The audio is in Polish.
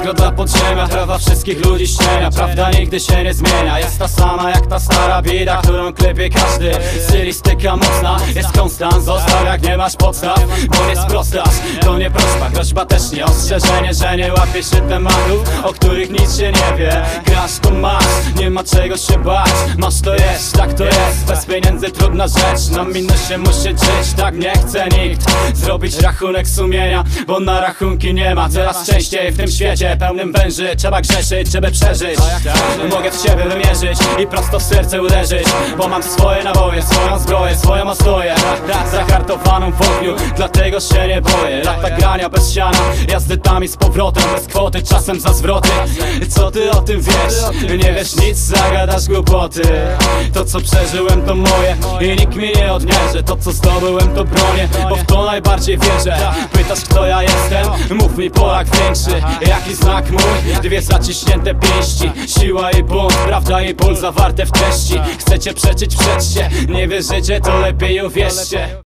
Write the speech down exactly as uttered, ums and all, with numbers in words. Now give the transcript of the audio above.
Jutro dla podziemia, prawa wszystkich ludzi ścienia. Prawda nigdy się nie zmienia, jest ta sama jak ta stara bida, którą klepie każdy. Stylistyka mocna, jest konstant. Zostaw jak nie masz podstaw, bo nie sprostasz. To nie prośba, groźba też nie ostrzeżenie, że nie łapiesz się tematów, o których nic się nie wie. Grasz to masz, nie ma czego się bać. Masz to jest, tak to jest. Bez pieniędzy trudna rzecz, na minus się musi żyć. Tak nie chce nikt zrobić rachunek sumienia, bo na rachunki nie ma. Coraz częściej w tym świecie pełnym węży trzeba grzeszyć, żeby przeżyć. Mogę w siebie wymierzyć i prosto w serce uderzyć, bo mam swoje naboje, swoją zbroję, swoją ostoję. Zahartowaną w ogniu, dlatego się nie boję. Lata grania bez siana, jazdy tam i z powrotem, bez kwoty, czasem za zwroty. Co ty o tym wiesz? Nie wiesz nic, zagadasz głupoty. To co przeżyłem to moje i nikt mi nie odniesie. To co zdobyłem to bronię, bo w to najbardziej wierzę. Pytasz kto ja jestem? Mów mi Polak większy. Jaki znak mój? Dwie zaciśnięte pięści, siła i bunt, prawda i ból zawarte w treści. Chcecie przeczyć, przeczcie, nie wierzycie to lepiej uwierzcie.